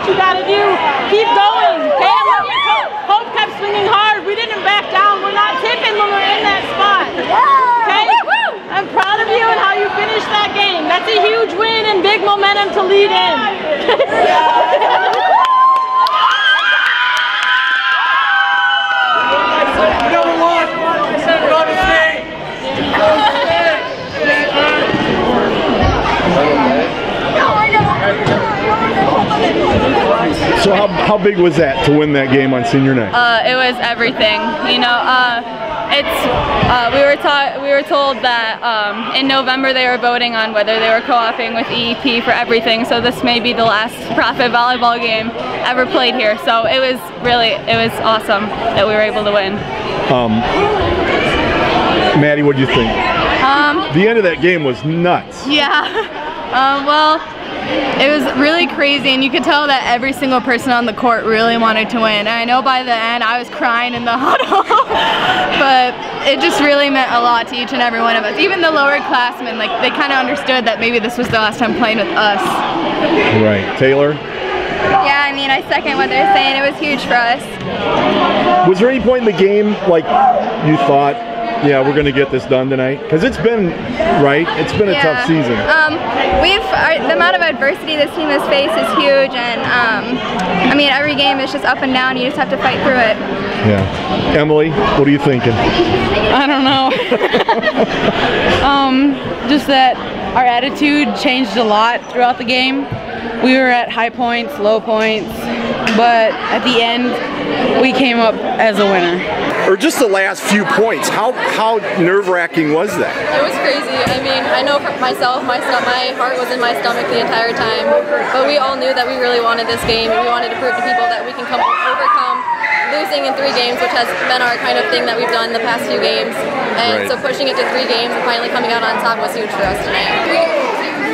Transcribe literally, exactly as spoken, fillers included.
you gotta do. Keep going, okay? I love your hope. Hope kept swinging hard. We didn't back down. We're not tipping when we're in that spot, okay? I'm proud of you and how you finished that game. That's a huge win and big momentum to lead in. Number one, run the state. So how, how big was that to win that game on senior night? Uh, it was everything. You know, uh, it's uh, we were taught we were told that um, in November they were voting on whether they were co-oping with E E P for everything. So this may be the last Profit volleyball game ever played here. So it was really it was awesome that we were able to win. Um, Maddie, what do you think? Um, the end of that game was nuts. Yeah. um, well. It was really crazy, and you could tell that every single person on the court really wanted to win. And I know by the end I was crying in the huddle, but it just really meant a lot to each and every one of us. Even the lower classmen, like they kind of understood that maybe this was the last time playing with us. Right, Taylor? Yeah, I mean, I second what they're saying. It was huge for us. Was there any point in the game like you thought, yeah, we're going to get this done tonight? Because it's been, right, it's been a yeah. tough season. Um, we've, our, the amount of adversity this team has faced is huge, and um, I mean, every game is just up and down. You just have to fight through it. Yeah. Emily, what are you thinking? I don't know. um, just that our attitude changed a lot throughout the game. We were at high points, low points, but at the end, we came up as a winner. Or just the last few points, how how nerve-wracking was that? It was crazy. I mean, I know for myself, my my heart was in my stomach the entire time, but we all knew that we really wanted this game, and we wanted to prove to people that we can come overcome losing in three games, which has been our kind of thing that we've done the past few games. And right. so pushing it to three games and finally coming out on top was huge for us tonight.